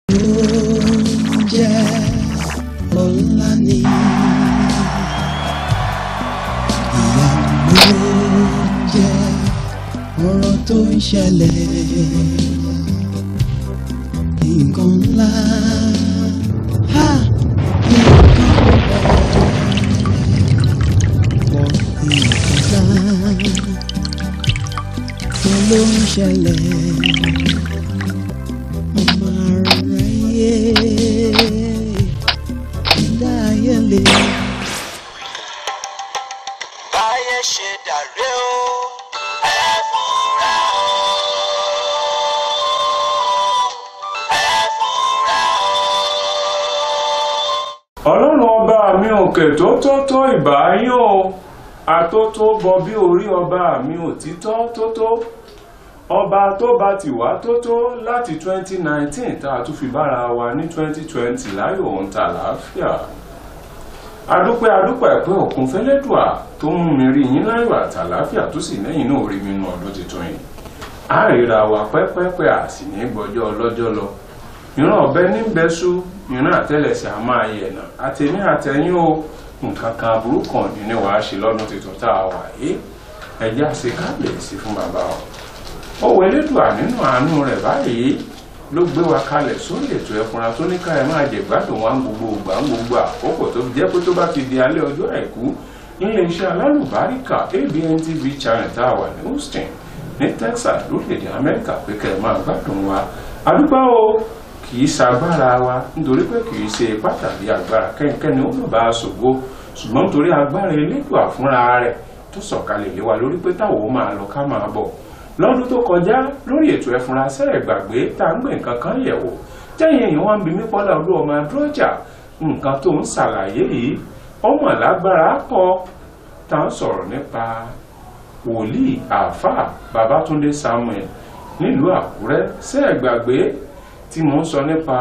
Oúnjẹ ọ̀la ni ìyanu oúnjẹ ọ̀rọ̀ tó ń ṣẹlẹ̀ nǹkan ńlá nǹkan tó ló ń ṣẹlẹ̀ ọmọ aráyé ìdá ayé lè. báyé ṣe dàrẹ́ o ẹ fura o ẹ fura o. ọlọ́run ọba mi òkè tó tó ìbà yín o àtótó bọ bí orí ọba mi òtítọ́ tó ọba tó bá ti wá tó láti 2019 tá a tún fi bára wa ní 2020 láyọ̀ òun tà láàfíà adúpẹ́ pé òkun fẹ́lẹ́dùà tó mú mi rí yín láyọ̀ àtàláfíà tó sì lẹ́yìn náà rí mi nínú ọdún tuntun yìí a ríra wa pẹ́pẹ́pẹ́ àti ní gbọ́jọ́ ọlọ́jọ́ lọ ìran ọ̀bẹ ní bẹ́sù ìran àtẹ́lẹsẹ̀ a máa yẹ̀nà àtẹ̀mí àtẹ̀yìn o nǹkan kan aburú kan ní wàá ṣe lọ́dún tuntun tá a wà yìí ẹjẹ́ àṣẹ kábíyèsí fún bàbá ọ ó wọlé dùà nínú àánú rẹ̀ báyìí ló gbé wa kalẹ̀ sórí ètò ẹ̀fúnra tó ní ká ẹ máa jẹ gbádùn wa gbogbo àkókò tó jẹ́ pé tó bá ti di alẹ́ ọjọ́ àìkú ilé iṣẹ́ alálùbáríkà ABN TV channel tá a wà ní Houston ní Texas lórílẹ̀‐èdè Amẹ́ríkà pé ká ẹ máa gbádùn wa àdúgbò o kì í ṣagbára wa nítorí pé kì í ṣe ipá tàbí agbára kẹ́nikẹ́ni ó lọ́ọ́ bá a ṣògo ṣùgbọ́n nítorí agbára elédùà fúnra rẹ̀ tó sọ̀kalẹ̀ lé wa lórí pé táwọn ó máa lọ ká máa bọ̀ lọ́dún tó kọjá lórí ètò ẹ̀fúnra sẹ́ẹ̀ gbàgbé tá à ń gbé nǹkan kan yẹ̀wò tẹ́yìn èèyàn wá ń bi mí Pọ́lá Olú ọmọ Adúrójà nǹkan tó ń ṣàlàyé yìí ọmọ lágbára pọ̀ tá à ń sọ̀rọ̀ nípa wòlíì àáfàá Babátúndé Samuel nílùú Àkúrẹ́ sẹ́ẹ̀ gbàgbé tí mò ń sọ nípa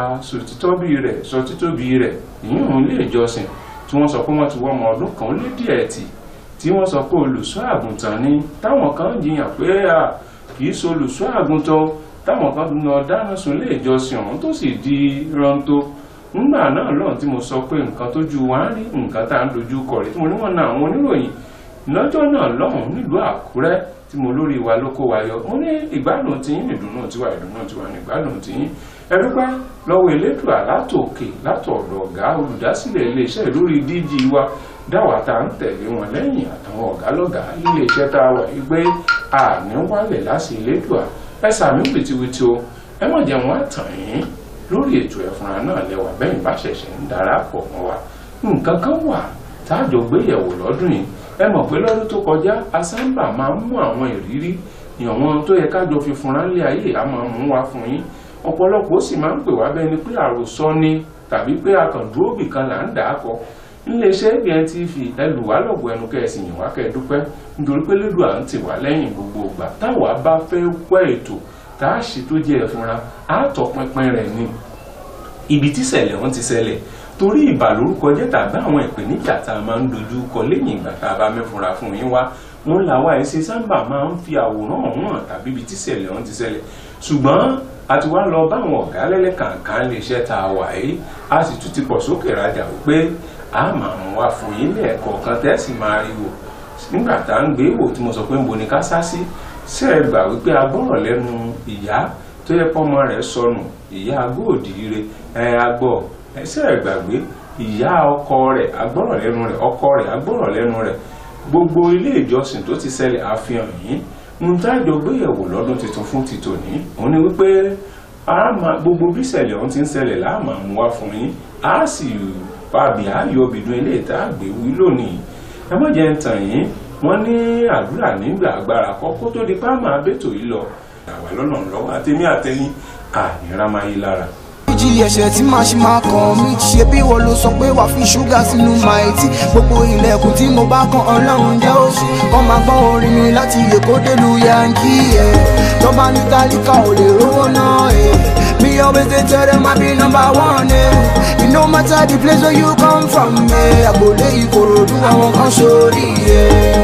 sọtítóbi rẹ̀ ìyún ilé ìjọsìn tí wọ́n sọ pé wọ́n ti wọ́ ọmọ ọdún kan ó lé díẹ̀ tí wọ́n sọ pé olùṣọ́ àgùntàn ni táwọn kan jiyàn pé kìí ṣe olùṣọ́ àgùntàn táwọn kan lọ dáná sun ilé ìjọsìn ọ̀hún tó sì di rántó nígbà náà lọ́hùn tí mo sọ pé nǹkan tójú wa ń rí nǹkan tá à ń dojú kọ rẹ̀ tí mo ní wọ́n na àwọn oníròyìn lọ́jọ́ náà lọ́hùn nílùú Àkúrẹ́ tí mo lórí wa ló kó wa yọ mo ní ìgbádùn tiyín ìdùnnú tiwa ní ìgbádùn tiyín ẹ dúpẹ́ lọ́wọ́ Elédùà látòkè látọ̀dọ̀ ọ̀gá olùdásílẹ̀ iléeṣẹ́ lórí DG wa dáwà tá à ń tẹ̀lé wọn lẹ́yìn àtàwọn ọ̀gá lọ́gàá iléeṣẹ́ tá a wà yí pé àní wálẹ̀ láti Elédùà ẹ sàmì wìtìwìtì o ẹ mọ̀ jẹ́ wọn àtàn yín lórí ètò ẹ̀fúnra náà lẹ́wà bẹ́yìn bá ṣẹ̀ṣẹ̀ ń darapọ̀ mọ́ wa nǹkan kan wà tá a jọ gbéyẹ̀wò lọ́dún yìí ẹ mọ̀ pé lọ́dún tó kọjá asámbà máa ń mú àwọn ìrírí ìyànwọ́n tó yẹ kájọ fi fúnra lé ayé a máa mú wa fún yín ọ̀pọ̀lọpọ̀ sì máa ń pè wá bẹ́ẹ̀ ni pé àròsọ ni tàbí pé akàndúró bìkan là ń dà á kọ iléeṣẹ́ ABN TV ẹlùwálọ̀gbọ̀ ẹnu kẹsì yìn wá kẹ́ẹ̀dúpẹ́ nítorí pé Elédùà ń tì wá lẹ́yìn gbogbo ìgbà táwa bá fẹ́ wẹ́ ètò tá a ṣe tó jẹ́ ẹ̀fúnra á tọpinpin rẹ̀ ni ibi tí ṣẹlẹ̀ wọn ti ṣẹlẹ̀ torí ìbàlórúkọ jẹ́ tàbí àwọn ìpèníjà tá a máa ń dojú kọ lẹ́yìn ìgbà tá a bá mẹ́fúnra fún yín wá wọn làwa ẹ̀ṣẹ̀ sábà máa ń fi àwòrán ọ̀hún hàn tàbí ibi tí ṣẹlẹ̀ wọn ti ṣẹlẹ̀ ṣùgbọ́n a ti wá lọ bá àwọn ọ̀gá lẹ́lẹ́kàǹkàn iléeṣẹ́ tá a wà yìí a sì tún ti pọ̀ sókè rajà wípé a máa mú wa fún yín lẹ́ẹ̀kọ̀ọ̀kan tẹ́sí máa rí wò nígbà tá à ń gbé wò tí mo sọ pé ń bo ni ká sá sí ṣe é gbà wípé a gbọ́rọ̀ lẹ́nu ìyá tó yẹ pọ́mọ rẹ̀ sọnù ìyá agbóòdìire agbọ́ ṣe é gbàgbé ìyá ọkọ rẹ̀ agbọ́rọ̀ lẹ́nu rẹ̀ ọkọ rẹ̀ agbọ́rọ̀ lẹ́nu rẹ̀ gbogbo ilé ìjọsìn tó ti ṣẹlẹ̀ àfihàn yìí ń tájọ gbéyẹ̀wò lọ́dún tuntun fún ti tòní òun ni wípé gbogbo bí ìṣẹ̀lẹ̀ ọ̀hún ti ń ṣẹlẹ̀ láàmà mú wá fún yín a sì pàbí ayọ̀bìdún ilé ìta àgbèwí lónìí ẹ má jẹ́ ń tàn yín wọ́n ní àdúrà nígbà agbára kọ́kọ́ tó di pámà abẹ́tò yìí lọ àwa lọ́nà lọ́wọ́ àtẹ̀mí àtẹ̀yìn àníra máa yí lára. Jí ẹ̀ṣẹ̀ tí máa ṣe máa kàn mí ṣe bí wọ́n ló sọ pé wà fi ṣúgà sínú màìtì gbogbo ilẹ̀kùn tí mo bá kan Ọlọ́run jẹ́ òṣì kọ́ máa gbọ́ orin mi láti Èkó délùú Yankí ẹ̀ tó bá ní tálíkà ò lè rówó náà ẹ̀ me always dey tell them I be number one ẹ̀ it no matter the place where you come from ẹ̀ àgbòlé Ìkòròdú àwọn kan sórí ẹ̀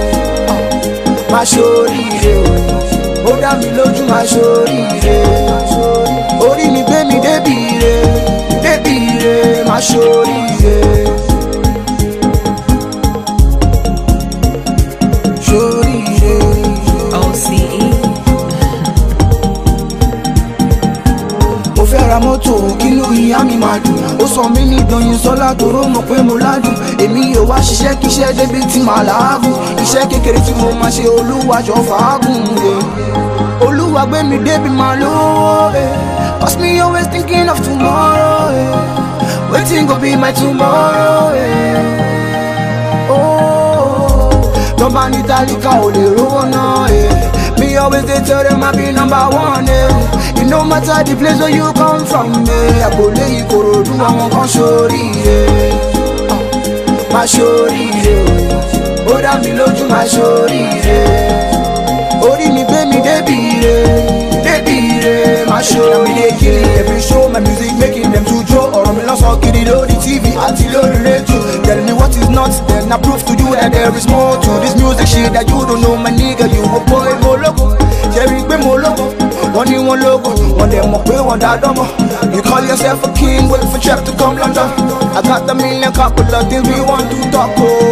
máa sórí ẹ̀ ó dá mi lójú máa sórí ẹ̀ orí mi gbé mi débi ire. mọ́tò kínú ìyá mi máa dùn. Ó sọ mí ní Doyin Sọ́lá toró mọ̀ pé mo ládùn. Èmi yóò wá ṣiṣẹ́ kíṣẹ́ débi tí màá làágùn. Iṣẹ́ kékeré tí mo máa ṣe Olúwa jọ fàágùn. Olúwa gbé mi débi máa lówó. Cause me always thinking of tomorrow. Waiting go be my tomorrow. Tọ́ba ní tálíkà ò lè rówó náà. Me always dey tell them I be number one. It no matter the place where you come from. Àpòlé Ìkòròdú àwọn kan ṣoríire. Má ṣoríire o, ó dá mi lójú má ṣoríire. Orí mi gbé mi débi ire, débi ire. Má ṣoríire. Mi dey kill every show, my music making them to jó. Ọ̀rọ̀ mi lọ́sàn kiri lórí TV àti lórí rédíò. Tell me what is not, then I prove to you that there is more to this music shit that you don't know, my nigga. You a boy, mo logo, Jerry gbé mo logo. Wọ́n ní wọ́n logo, wọ́n dẹ̀ mọ̀ pé wọ́n dá dánmọ́. You call yourself a king, wait for Chef to come London. I got a million couple of things we want to talk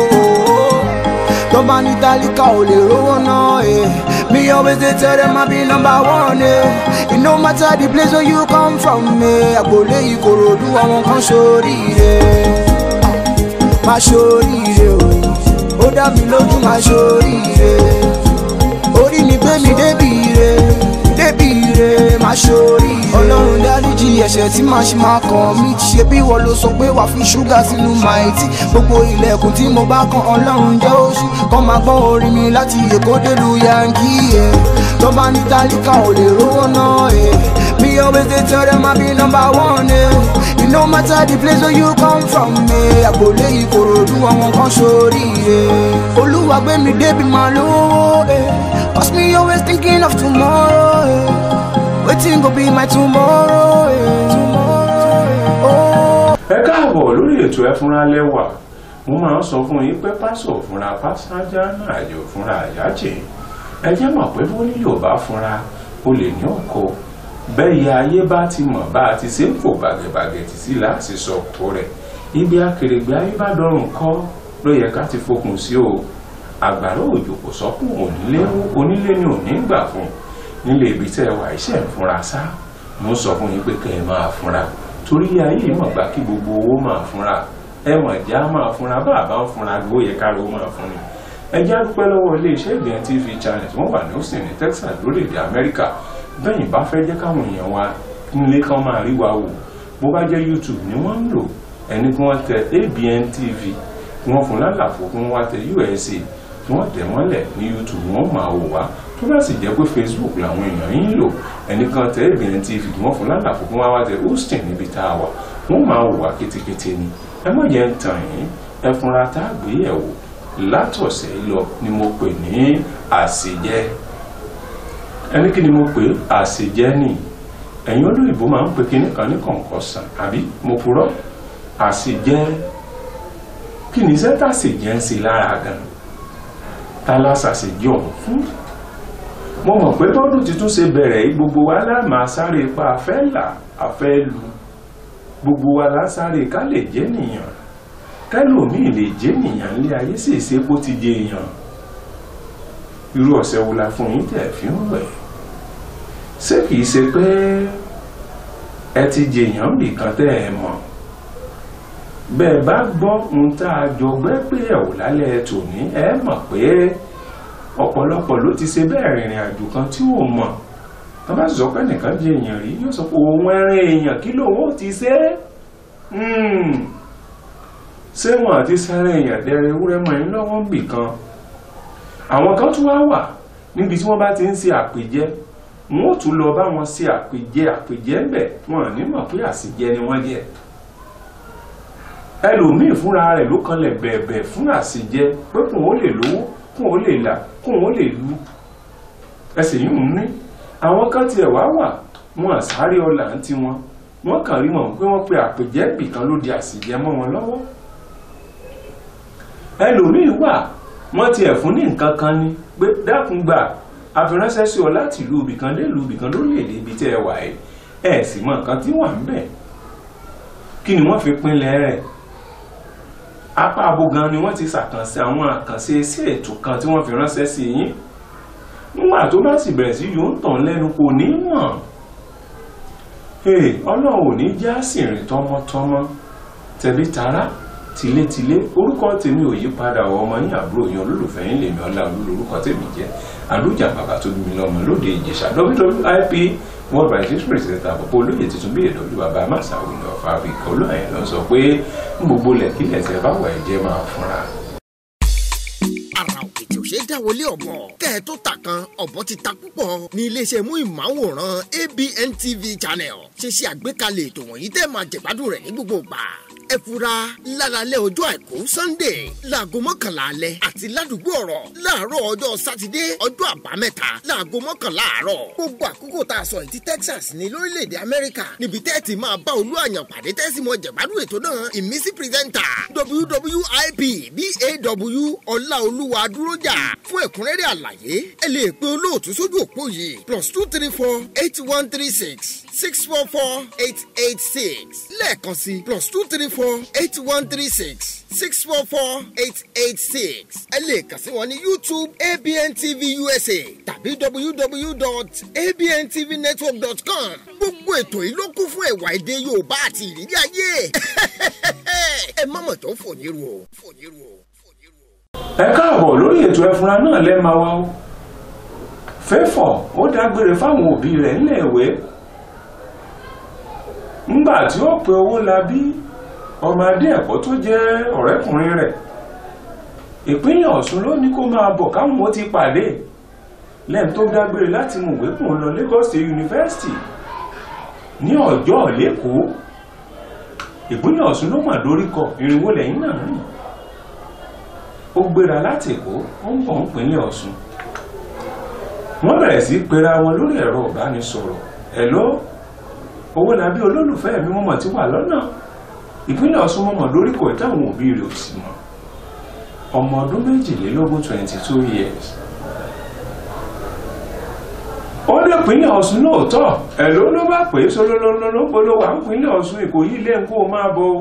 Tọ́ba ní tálíkà ò lè rówó náà. Me always dey tell them I be number one. It no matter the place where you come from. Àpòlé Ìkòròdú àwọn kan ṣoríire. Má ṣoríire o, ó dá mi lójú má ṣoríire. Orí mi gbé mi débi ire, débi ire. Má ṣoríire. Ọlọ́run dáríjì ẹ̀ṣẹ̀ tí màá ṣe máa kàn mí. Ṣé bí wọ́n ló sọ pé wàá fi ṣúgà sínú máìtì? Gbogbo ilẹ̀kùn tí mo bá kan Ọlọ́run jẹ́ oṣù. Kọ́ máa gbọ́ orin mi láti Èkó délùú Yankee. Tọ́ba ní tálíkà ò lè rówó náà. Me always dey tell them I be number one. It no matter the place where you come from. Àpòlé Ìkòròdú àwọn kan ṣoríire. Olúwa gbé mi débi máa lówó. Cause me always thinking of tomorrow. Waiting go be my tomorrow. Ẹ káàbọ̀ lórí ètò Ẹ Fúnra Lẹ́wà. Mo máa ń sọ fún yín pé pásọ̀ fúnra pásájà náà àjò fúnra àyájẹ́. Ẹ jẹ́ mọ̀ pé bó ní Yorùbá fúnra o lè ní ọkọ. Bẹ́ẹ̀ ayé bá ti mọ̀ bá a ti ṣe ń fò bàgẹ̀bàgẹ̀ tì sí láti sọ ọkọ rẹ̀. Ibi akèrègbè ayé bá dọrùn kọ́ ló yẹ ká ti fokùn sí o. Àgbàrá òjò kò sọ́kùn onílé ni ò ní gbà fún. Nílé ibi tẹ́ ẹ wà iṣẹ́ ń fúnra sá. Mo sọ fún yín pé kẹ́ ẹ máa fúnra. Torí ayé yìí mọ̀ gbà kí gbogbo owó máa fúnra. Ẹ mọ̀ já máa fúnra bá àbá ń fúnra ló yẹ ká ló máa fún ni. Ẹ já dúpẹ́ lọ́wọ́ iléeṣẹ́ ìgbìyànjú TV channel tí wọ́n wà ní Austin ní Texas lórílẹ̀-èdè Amẹ́ríkà. Bẹ́yìn bá fẹ́ jẹ́ káwọn èèyàn wa nílé kan máa rí wa wò. Bó bá jẹ́ YouTube ni wọ́n ń lò, ẹni kí wọ́n tẹ ABN TV, kí wọ́n fún lálàfo kí wọ́n wá tẹ USA, kí wọ́n tẹ̀ mọ́lẹ̀ ní YouTube wọ́n máa wò wá. Tó bá sì jẹ́ pé Facebook làwọn èèyàn yín lò, ẹni kan tẹ ABN TV kí wọ́n fún lálàfo kí wọ́n wá tẹ Austin níbi tá a wà. Wọ́n máa wò wá kétékété ni. Ẹ má jẹ́ ń tàn yín, Ẹ Fúnra tá a gbé yẹ̀wò látọ̀sẹ̀ lọ ni mo pè ní àṣejẹ. Ẹni kí ni mo pè àṣejẹ ni? Ẹ̀yin olóyìnbó máa ń pè kíní kan ní concussion, àbí mo purọ́? Àṣejẹ kí ni iṣẹ́ tàṣejẹ ń ṣe lára gan? Ta la ṣàṣejẹ ọ̀hún fún? Mo mọ̀ pé bọ́dún tuntun ṣe bẹ̀rẹ̀ gbogbo wa lá máa sáré ipa afẹ́ là afẹ́ lu. Gbogbo wa lá sáré ká lè jẹ́ nìyàn. Kẹ́lòmíì lè jẹ́ nìyàn lé ayé sì ṣe kó ti jẹ èèyàn. Irú ọ̀sẹ̀ wo la fún yín tẹ̀ fi ń wẹ̀? Ṣé kìí ṣe pé ẹ ti jẹ èèyàn nìkan tẹ́ ẹ mọ̀? Bẹ́ẹ̀ bá gbọ́ ohun tá a jọ gbẹ́ pé ẹ̀wò lálẹ́ tòní ẹ mọ̀ pé ọ̀pọ̀lọpọ̀ ló ti ṣe bẹ́ẹ̀ rìnrìn àjò kan tí ò mọ̀. Tó bá sọ pé nìkan jẹ èèyàn rí yóò sọ pé òun ẹran èèyàn kí lòun ó ti ṣe é. Ṣé wọn àti sáré èèyàn dẹrẹ ewúrẹ́ mọ́ ẹ lọ́wọ́ ń bì kan? Àwọn kan tún wá wà níbi tí wọ́n bá ti ń ṣe àpèjẹ, wọn ò tún lọ bá wọn ṣe àpèjẹ ń bẹ̀, wọn ní mọ̀ pé àṣejẹ ni wọ́n jẹ. Ẹlòmíì fúnra rẹ̀ ló kanlẹ̀ bẹ̀ẹ̀bẹ̀ fún àṣejẹ pé kóun ó lè lówó, kóun ó lè là, kóun ó lè lu. Ẹsẹ̀ yìí ń ní àwọn kan tiẹ̀ wá wà wọn àsáré ọlà ń ti wọn, wọ́n kàn rí mọ̀ pé wọ́n pe àpèjẹ bì kan ló di àṣejẹ mọ́ wọn lọ́wọ́. Ẹlòmíì wà wọ́n ti ẹ̀fún ní nǹkan kan ní pé dákun gbà àfiránṣẹ́ sí ọ láti ìlú ibìkan dé ìlú ibìkan lórílẹ̀-èdè ibi tí ẹ wà ẹ̀ sì mọ nǹkan tí wà ń bẹ̀. Kí ni wọ́n fi pinlẹ̀ rẹ̀? Apá abo gan ni wọ́n ti ṣàkànṣe àwọn àkànṣe sí ètò kan tí wọ́n fi ránṣẹ́ sí yín. Nígbà tó bá sì bẹ̀rẹ̀ sí yóò ń tàn lẹ́nu kò ní mọ̀. Ọlọ́run ò ní já sìnrìn tọmọtọmọ tẹ̀bí tará tilétilé. Orúkọ tèmi ò yí padà, ọmọ yín àbúrò yín olólùfẹ́ yín lèmi Ọláolú lórúkọ tèmi jẹ́. Àlùjà bàbá tó bí mi lọ́mọ lóde Ìjẹ̀ṣà WWIP World Wide History Center àpapọ̀ olóyè tuntun bí èdè olúbàbá Másáwì ní ọ̀fà àbíkọ́ olóyè lọ sọ pé gbogbo lẹ̀kílẹ̀ tẹ bá wà ẹ̀jẹ̀ máa fúnra. Ara òkè tí ò ṣe é dáwọlé ọ̀bọ kẹ́ ẹ tó ta kan ọ̀bọ ti ta púpọ̀ ní iléeṣẹ́ mú ìmáwòrán ABN TV channel ṣe ṣe àgbékalẹ̀ ètò wọ̀nyí tẹ́ máa jẹ̀gbádùn rẹ̀ ní gbogbo ìgbà. Ẹ fura lálálẹ́ ọjọ́ àìkú Sunday láago 11 alẹ́ àti ládùúgbò ọ̀rọ̀ láàárọ̀ ọjọ́ Sátidé ọjọ́ àbámẹ́ta láago 11 àárọ̀. Gbogbo àkókò tá a sọ ìdí Texas ní lórílẹ̀‐èdè Amẹ́ríkà níbi tẹ́ ti máa bá olú àyàn pàdé tẹ́sí mọ́ jẹ̀gbádùn ètò náà ìmísí pírẹ́sẹ̀ntà WWIP BAW Ọláolúwa Dúrójà. Fún ẹ̀kúnrẹ́rẹ́ àlàyé ẹ lè pe olóòtú sójú òpó yìí +234 8136 644 886 lẹ́ẹ̀kan sí +234 8136 644 886. Ẹ lè kàn sí wọn ní YouTube ABN TV USA tàbí www.abntvnetwork.com. Gbogbo ètò yìí ló kún fún ẹ̀wà èdè Yorùbá àti ìrírí ayé. Ẹ má mọ̀ tó ń fò nírú o. Ẹ káàbọ̀ lórí ètò ẹfúnra náà lẹ́ẹ̀ma wa o. Favour ó dágbére fáwọn òbí rẹ̀ nílẹ̀ ìwé ńgbà tí ó pe Owólabí ọmọdé ẹ̀kọ́ tó jẹ́ ọ̀rẹ́kùnrin rẹ̀. Ìpínlẹ̀ Ọ̀ṣun ló ní kó máa bọ̀ káwọn ó ti pàdé lẹ́yìn tó dágbére láti mọ̀wé kùn lọ Lagos State University ní Ọ̀jọ́ lẹ́kọ̀ọ́. Ìpínlẹ̀ Ọ̀ṣun ló mà dóríkọ ìrìnwó lẹ́yìn náà rìn. Ó gbéra láti Èkó ó ń bọ̀ nípínlẹ̀ Ọ̀ṣun. Wọ́n bẹ̀rẹ̀ sí pera wọn lórí ẹ̀rọ ìbánisọ̀rọ̀. Hello Owólabí olólùfẹ́ mi mọ̀mọ̀ tí wà lọ́nà. Ìpínlẹ̀ Ọ̀ṣun mọ̀mọ̀ lóríkọ ìtàwọn òbí rẹ̀ ò sí mọ́. Ọmọ ọdún 22 22 years. Ó dé ìpínlẹ̀ Ọ̀ṣun lóòótọ́. Hello ló bá pè é sólólólóló polówó à ń pínlẹ̀ Ọ̀ṣun Ìkòyí ilé ń kó máa bọ̀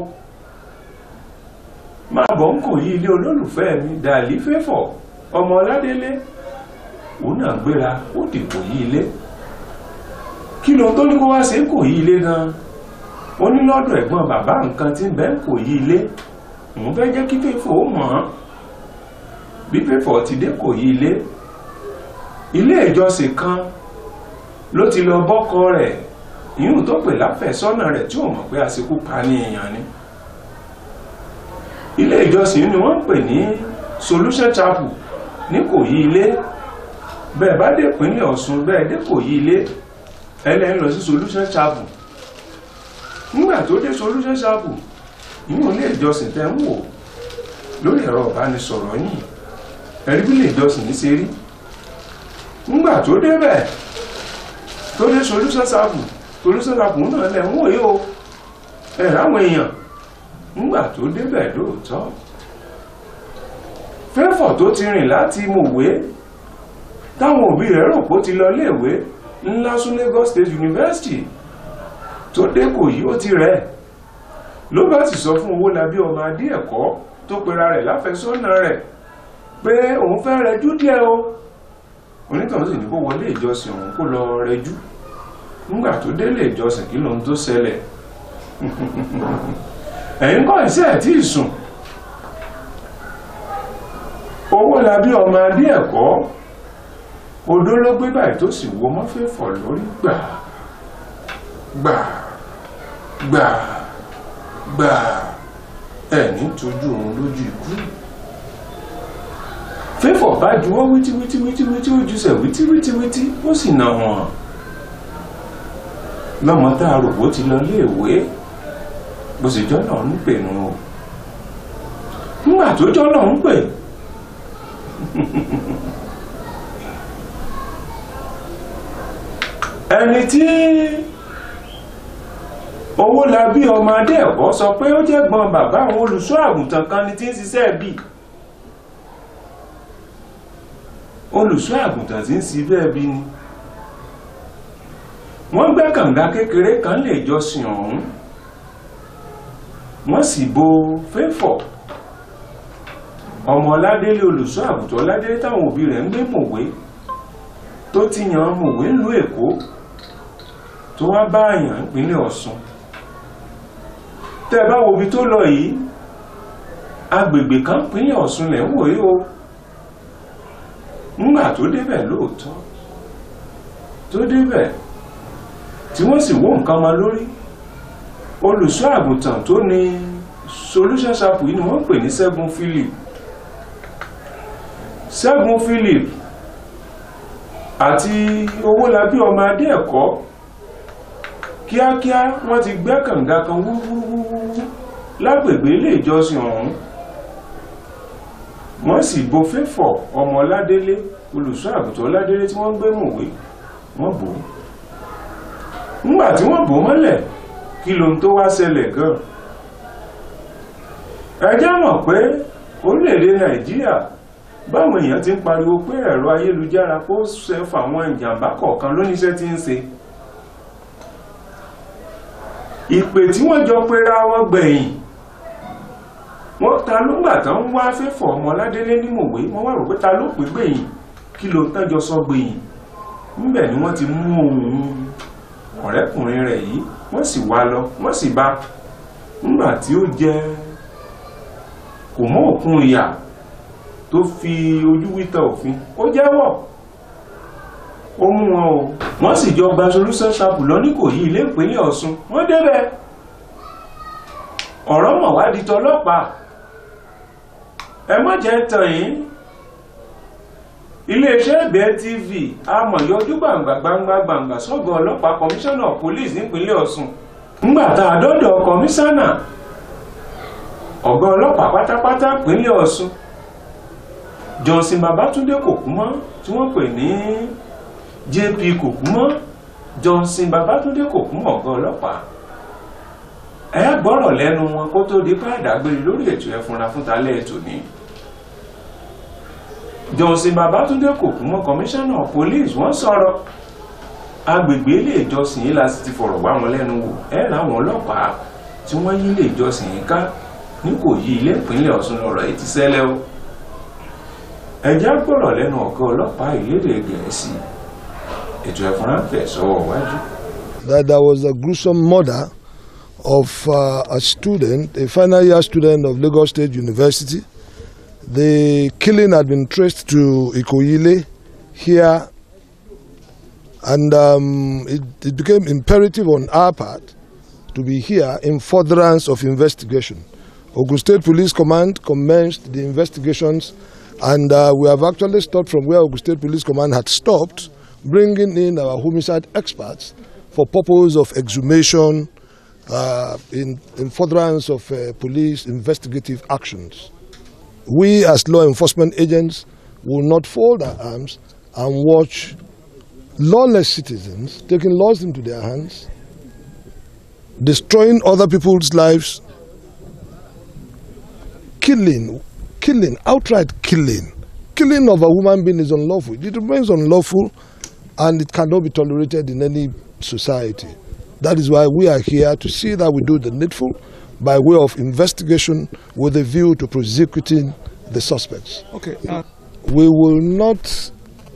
ń kò yí ilé olólùfẹ́ mi Dàlí Favour ọmọ Ọládélé. Òun náà gbéra ó dìbò yí ilé. Kí ló tó ní kó wá sí kò yí ilé gan? Ó ní lọ́dọ̀ ẹ̀gbọ́n bàbá nǹkan tí ń bẹ kò yí ilé. Òun fẹ́ jẹ́ kí Favour ó mọ̀ ọ́n. Bí Favour ti dé kò yí ilé. Ilé ìjọsìn kan ló ti lọ bọ́kọ rẹ̀ ìyún tó pè láfẹ̀sọ́nà rẹ̀ tí ò mọ̀ pé àsìkò pa ní èèyàn ni. Ilé ìjọsìn ni wọ́n ń pè ní Solution Chapel ní kò yí ilé. Bẹ́ẹ̀ bá dé ìpínlẹ̀ Ọ̀ṣun bẹ́ẹ̀ dé kò yí ilé ẹlẹ́yìn lọ sí Solution Chapel. Nígbà tó dé Solution Chapel ìyún ilé ìjọsìn tẹ́ ń wò lórí ẹ̀rọ ìbánisọ̀rọ̀ yìí ẹ̀rí bí ilé ìjọsìn ní ṣe rí. Nígbà tó débẹ̀ tó dé Solution Chapel náà lẹ̀ ń wòye o ẹ̀ráwọn èèyàn. Nígbà tó débẹ̀ lóòótọ́ Favour tó ti rìn láti Mọ̀wé táwọn òbí rẹ̀ rò pé ó ti lọ iléèwé ńlá sún Lagos State University tó dé kò yí ó ti rẹ̀ ló bá sì sọ fún Owólabí ọmọ adé ẹ̀kọ́ tó pera rẹ̀ láfẹ̀sọ́nà rẹ̀ pé òun fẹ́ rẹjú díẹ̀ o. Onítàn sì ní kó wọlé ìjọsìn òun kó lọ rẹjú. Nígbà tó délé ìjọsìn kí lóhun tó ṣẹlẹ̀ ẹ̀yin kọ́ ìṣẹ́ ẹ̀ tí ì sùn. Owólabí ọmọ adé ẹ̀kọ́ odó ló gbé báyìí tó sì wo mọ́ Favour lórí gbà ẹ̀ ní tójú òun lójú ikú. Favour bá juwọ́ wítíwítíwítí ó jùsẹ̀ wítíwítíwítí ó sì nà wọ́n. Lọ́mọ tá a rò bó ti lọ léèwé bó sì jọ́nà ń pè nù o. Nígbà tó jọ́nà ń pè ẹni tí Owólabí ọmọ adé ẹ̀kọ́ sọ pé ó jẹ́ gbọ́n bàbá àwọn olùṣọ́ àgùntàn kan ni tí ń ṣiṣẹ́ bí olùṣọ́ àgùntàn tí ń ṣi bẹ́ẹ̀ bí ni. Wọ́n gbẹ́ kànga kékeré kan lè jọ́sìn ọ̀hún. Wọ́n sì bo Favour ọmọ Ọládélé olùṣọ́ àgùntàn Ọládélé táwọn òbí rẹ̀ ń gbé Mọ̀wé tó ti yan Mọ̀wé ìlú Èkó tó wá bá àyàn ìpínlẹ̀ Ọ̀ṣun. Tẹ́ bá wo ibi tó lọ yìí, agbègbè kan ìpínlẹ̀ Ọ̀ṣun lẹ̀ ń wò yí o. Nígbà tó débẹ̀ lóòótọ́, tó débẹ̀ tí wọ́n sì wó nǹkan mọ́ lórí, olùṣọ́ àgùntàn tó ní Solution Chapel yìí ni wọ́n pè ní Ṣẹ́gun Philip. Ṣẹ́gun Philip àti Owólabí ọmọ adé ẹ̀kọ́ kíákíá wọ́n ti gbẹ́ kànga kan wúwúwúwú lágbègbè ilé ìjọsìn ọ̀hún. Wọ́n sì bo Fẹ́fọ̀ ọmọ Ọládélé, olùṣọ́ àgùntàn Ọládélé tí wọ́n gbé mọ̀wé, wọ́n bò ó. Nígbà tí wọ́n bò mọ́lẹ̀, kí lohun tó wá ṣẹlẹ̀ gan? Ẹ jẹ́ mọ̀ pé orílẹ̀-èdè Nàìjíríà, báwọn èèyàn ti ń pariwo pé ẹ̀rọ ayélujára kó ṣe fáwọn ìjàmbá kọ̀ọ̀kan lóníṣẹ́ tí ń ṣe. Ìpè tí wọ́n jọ pera wọn gbẹ̀yìn, wọ́n ta ló gbà tán ń wá Fẹ́fọ̀ ọmọ Ọládélé ní mọ̀wé, wọ́n wá rò pé ta ló pè gbẹ̀yìn, kí ló tán jọ sọ gbẹ̀yìn. Níbẹ̀ ni wọ́n ti mú ohun ọ̀rẹ́kùnrin rẹ̀ yìí, wọ́n sì wá lọ, wọ́n sì bá. Nígbà tí ó jẹ kò mọ́ òkun ìyà tó fi ojú wíta òfin, ó jẹ́wọ́, ó mú wọn o. Wọ́n sì jọ gba Solution Chapel lọ ní Ìkòyí ilé ìpínlẹ̀ Ọ̀ṣun. Wọ́n débẹ̀, ọ̀rọ̀ mọ̀ wá di tọlọ́pàá. Ẹ má jẹ́ tàn yín, iléeṣẹ́ Ẹ̀bẹ̀ TV amọ̀yọjú gbàǹgbà sọ́gọ̀ ọlọ́pàá Commissioner of Police nípínlẹ̀ Ọ̀ṣun. Ńgbà tá a dọ́dọ̀ kọmíṣánná ọ̀gá ọlọ́pàá pátápátá ìpínlẹ̀ Ọ̀ṣun, Johnson Babátúndé Kòkúmọ́, tí wọ́n pè ní JP Kòkúmọ́, Johnson Babátúndé Kòkúmọ́ ọ̀gá ọlọ́pàá. Ẹ gbọ́rọ̀ lẹ́nu wọn kó tó di pé àdágbére lórí ètò ẹ̀fúnra fún talẹ́ ètò ní. Johnson Babátúndé Kòkúmọ́, Commissioner of Police, wọ́n sọ̀rọ̀. Agbègbè ilé ìjọsìn yìí láti ti fọ̀rọ̀ wá wọn lẹ́nu wò. Ẹ láwọn ọlọ́pàá tí wọ́n yí ilé ìjọsìn yìí ká ní Ìkòyí ilé ìpínlẹ̀ Ọ̀ṣun lọ́rọ̀ yìí ti ṣẹlẹ̀ o. Ẹ já gbọ́rọ̀ lẹ́nu ọ̀gá ọlọ́pàá ìlédè Gẹ̀ẹ́sì. Ètò ẹ̀fúnra tẹ̀sọ́wọ́ wájú. That there was a gruesome murder of a student, a final year student of Lagos State University. The killing had been traced to Ikoyile here, and it became imperative on our part to be here in furtherance of investigation. Ogun State Police Command commenced the investigations, and we have actually stopped from where Ogun State Police Command had stopped, bringing in our homicide experts for purpose of exhumation in furtherance of police investigative actions. We as law enforcement agents will not fold our arms and watch lawless citizens taking laws into their hands, destroying other people's lives, killing, outright killing of a human being is unlawful. It remains unlawful, and it cannot be tolerated in any society. That is why we are here to see that we do the needful by way of investigation with a view to prosecuting the suspects. Okay. We will not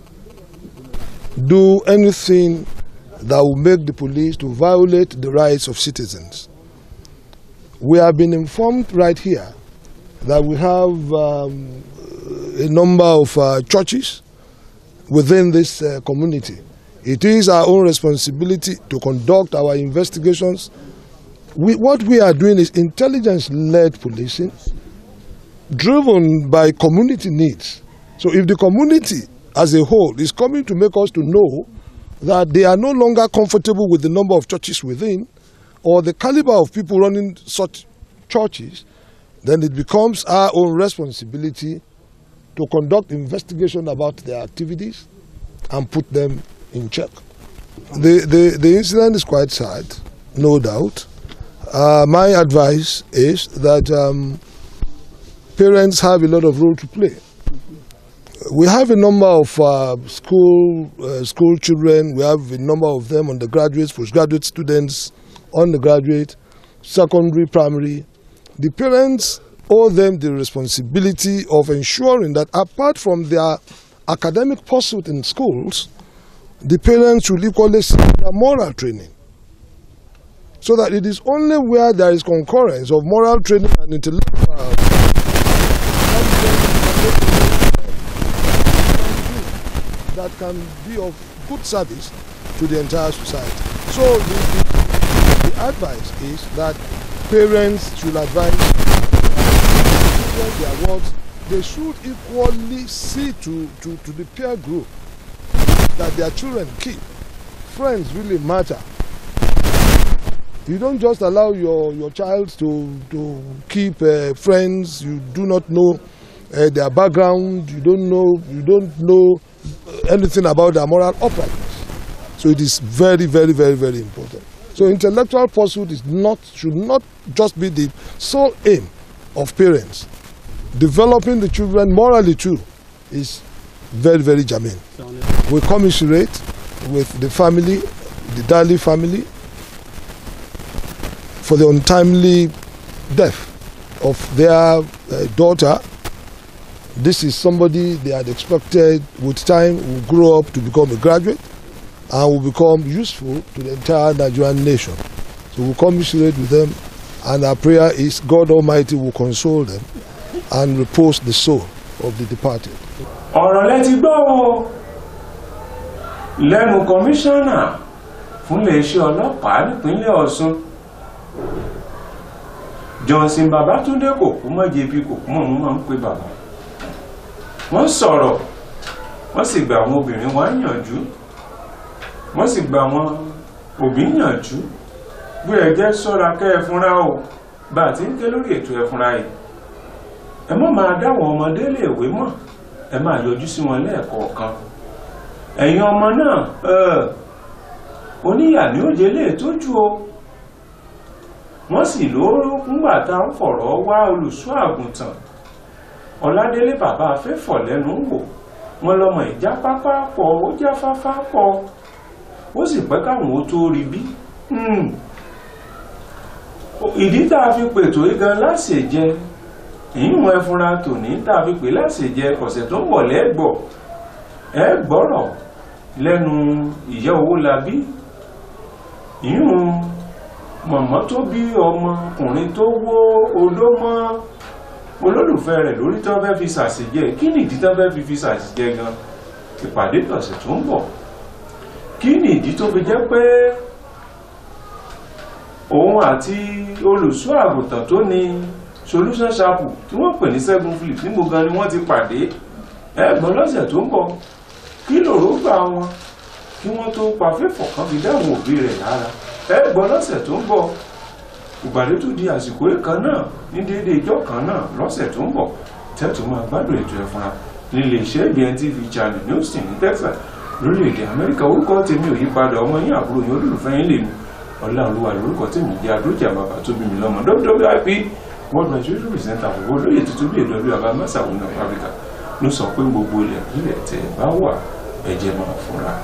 do anything that will make the police to violate the rights of citizens. We have been informed right here that we have a number of churches within this community. It is our own responsibility to conduct our investigations. What we are doing is intelligence-led policing, driven by community needs. So if the community as a whole is coming to make us to know that they are no longer comfortable with the number of churches within, or the caliber of people running such churches, then it becomes our own responsibility to conduct investigation about their activities and put them in check. The incident is quite sad, no doubt. My advice is that parents have a lot of role to play. We have a number of school children. We have a number of them, undergraduates, postgraduate students, undergraduate, secondary, primary. The parents owe them the responsibility of ensuring that apart from their academic pursuit in schools, the parents should equally see their moral training. So that it is only where there is concurrence of moral training and intellectual that can be of good service to the entire society. So the advice is that parents should advise their words. They should equally see to the peer group that their children keep. Friends really matter. You don't just allow your child to keep friends. You do not know their background. You don't know anything about their moral uprightness. So it is very, very, very, very important. So intellectual pursuit should not just be the sole aim of parents. Developing the children morally too is very, very germane. We commiserate with the family, the Dali family, for the untimely death of their daughter. This is somebody they had expected with time will grow up to become a graduate and will become useful to the entire Nigerian nation. So we commiserate with them, and our prayer is God Almighty will console them and repose the soul of the departed. ọ̀rọ̀ lẹ́ti gbọ́ o lẹ́nu kọmíṣánná fún iléeṣẹ́ ọlọ́pàá nípínlẹ̀ Ọ̀ṣun Johnson Babátúndé kò kú mọ́ jẹ̀bi kò kú mọ́ mú máa ń pè bàbá. Wọ́n sọ̀rọ̀ wọ́n sì gba àwọn obìnrin wọn yànjú wọ́n sì gba àwọn òbí yànjú bí ẹ jẹ́ ṣọ́ra kẹ́ ẹ fúnra o bá a ti ń ké lórí ètò ẹ fúnra yìí. Ẹ má máa dáwọn ọmọdé léèwé mọ́, ẹ máa yọjú sí wọn lẹ́ẹ̀kọ̀ọ̀kan. Ẹ̀yin ọmọ náà oníyà ní òjé lè tójú o. Wọ́n sì lóró ńgbà tá ń fọ̀rọ̀ wá olùṣọ́ àgùntàn Ọládélé bàbá afẹ́fọ̀ lẹ́nu wò wọ́n lọ́mọ ìjà pápá pọ̀ ó já fáfá pọ̀ ó sì pẹ́ káwọn ó tó rí bí. Ìdí tá a fi pètò igan láṣẹjẹ ìyún ẹfúnra tòní tá a fi pè láṣẹjẹ ọ̀sẹ̀ tó ń bọ̀ lẹ́gbọ̀ ẹ gbọ́rọ̀ lẹ́nu ìyá Owólabí ìyún mọ̀mọ́ tó bí ọmọkùnrin tó wó odó mọ́ olólùfẹ́ rẹ̀ lórí tó fẹ́ fi ṣàṣejẹ. Kí nìdí tó fẹ́ fi ṣàṣejẹ gan? Ìpàdé ọ̀sẹ̀ tó ń bọ̀. Kí nìdí tó fi jẹ́ pé òun àti olùṣọ́ àgùntàn tó ní Solution Chapel tí wọ́n pè ní Seven Phillips níbo gan ni wọ́n ti pàdé? Ẹ̀gbọ́n lọ́sẹ̀ tó ń bọ̀. Kí lòró gbà wọn kí wọ́n tó pa fífọ̀ kan fi dáhùn òbí rẹ̀ lára? Ẹ̀gbọ́n lọ́sẹ̀ tó ń bọ̀. Ìgbàdé tó di àsìkò kan náà ní déédéé ìjọ kan náà lọ́sẹ̀ tó ń bọ̀ tẹ́tù máa gbádùn ètò ẹ̀fúnra nílé iṣẹ́ ABN TV channel ní Houston ní Texas lórílẹ̀‐èdè Amẹ́ríkà. Orúkọ tèmi ò yí padà, ọmọ yín àbúrò yín olólùfẹ́ yín lèmi Ọláolúwa lórúkọ tèmi jẹ́ adójà bàbá tó bí mi lọ́mọ WWIP World Nigeria Presenter àbúrò olóyè tuntun bí èdè ọdún àbá mẹ́sàwọn náà Áfíríkà ló sọ pé gbogbo ilẹ̀ tẹ̀ bá wà ẹ̀jẹ̀ máa fúnra.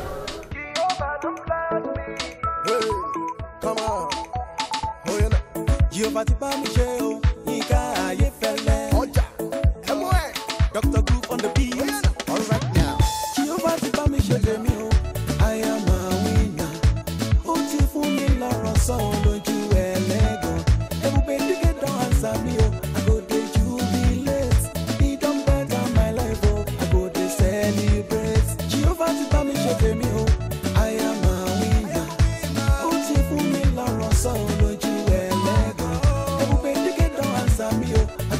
Jehovah ti bá mi ṣe o, Yínká Ayéfẹ́lẹ́. Ọjà ẹmú ẹ. Dr. Groove on the beat. All right now. Jehovah ti bá mi ṣe tèmi o, I am a winner. Ó ti fún mi lọ́rọ̀ sọ lójú ẹlẹ́gàn. Ebube dígé don answer mi o, I go dey jubilate. He don better my life o, I go dey celebrate. Jehovah ti bá mi ṣe tèmi o, I am a winner. Ó ti fún mi lọ́rọ̀ sọ lójú ẹlẹ́gàn. Ebube dígé don answer mi o,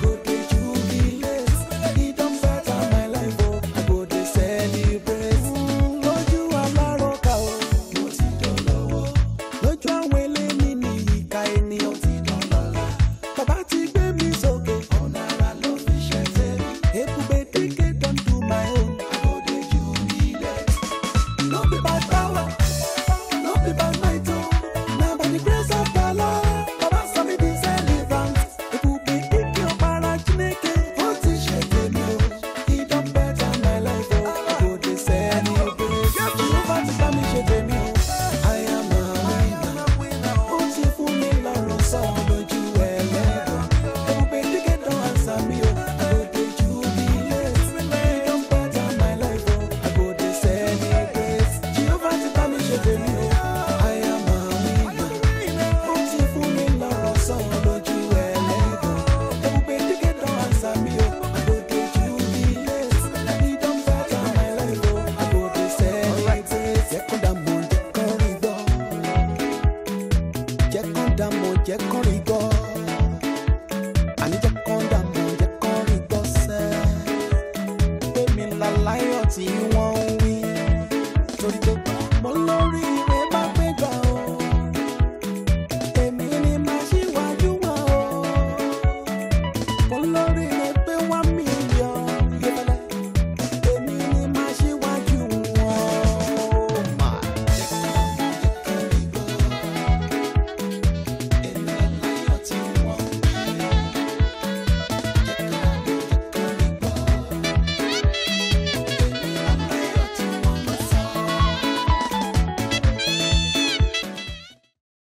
glory God.